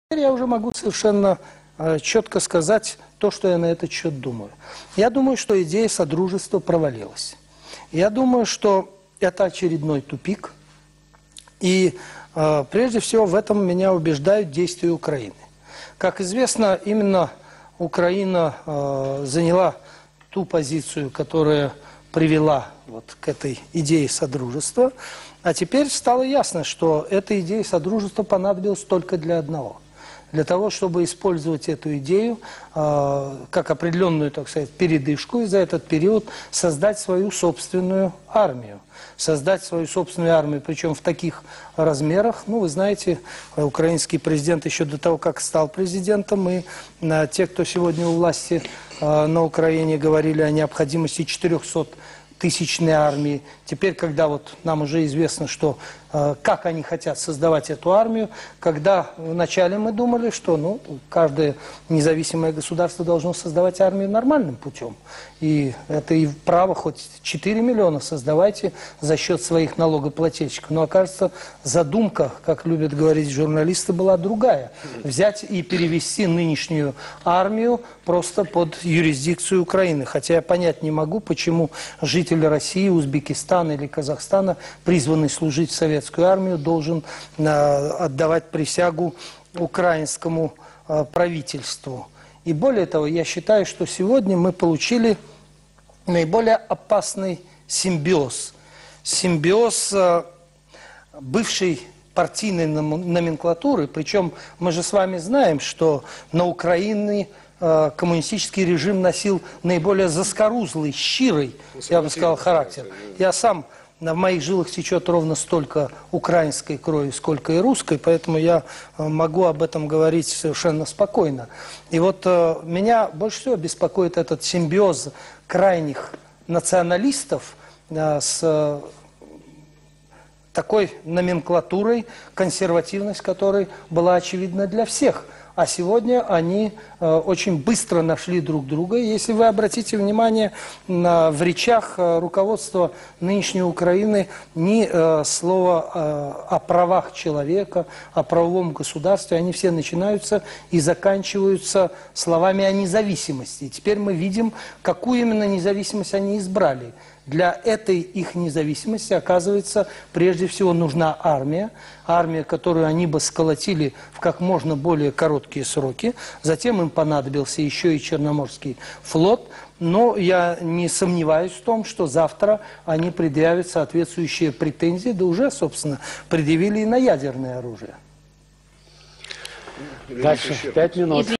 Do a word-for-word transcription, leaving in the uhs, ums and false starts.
Теперь я уже могу совершенно э, четко сказать то, что я на этот счет думаю. Я думаю, что идея содружества провалилась. Я думаю, что это очередной тупик. И э, прежде всего в этом меня убеждают действия Украины. Как известно, именно Украина э, заняла ту позицию, которая привела вот к этой идее содружества. А теперь стало ясно, что эта идея содружества понадобилась только для одного. Для того, чтобы использовать эту идею э, как определенную, так сказать, передышку, и за этот период создать свою собственную армию. Создать свою собственную армию, причем в таких размерах. Ну, вы знаете, украинский президент еще до того, как стал президентом, и э, те, кто сегодня у власти э, на Украине, говорили о необходимости четырехсоттысячной армии. Теперь, когда вот нам уже известно, что э, как они хотят создавать эту армию, когда вначале мы думали, что ну, каждое независимое государство должно создавать армию нормальным путем. И это и право хоть четыре миллиона создавайте за счет своих налогоплательщиков. Но, окажется, задумка, как любят говорить журналисты, была другая. Взять и перевести нынешнюю армию просто под юрисдикцию Украины. Хотя я понять не могу, почему жители России, Узбекистана или Казахстана, призванный служить в советскую армию, должен э, отдавать присягу украинскому э, правительству. И более того, я считаю, что сегодня мы получили наиболее опасный симбиоз. Симбиоз э, бывшей партийной номенклатуры, причем мы же с вами знаем, что на Украине э, коммунистический режим носил наиболее заскорузлый, щирый, я бы сказал, характер. Я сам, в моих жилах течет ровно столько украинской крови, сколько и русской, поэтому я могу об этом говорить совершенно спокойно. И вот э, меня больше всего беспокоит этот симбиоз крайних националистов э, с э, такой номенклатурой, консервативность которой была очевидна для всех. А сегодня они э, очень быстро нашли друг друга. Если вы обратите внимание, на, в речах э, руководства нынешней Украины ни э, слова э, о правах человека, о правовом государстве, они все начинаются и заканчиваются словами о независимости. И теперь мы видим, какую именно независимость они избрали. Для этой их независимости, оказывается, прежде всего нужна армия. Армия, которую они бы сколотили в как можно более короткие сроки. Затем им понадобился еще и Черноморский флот. Но я не сомневаюсь в том, что завтра они предъявят соответствующие претензии, да уже, собственно, предъявили и на ядерное оружие. Дальше, пять минут.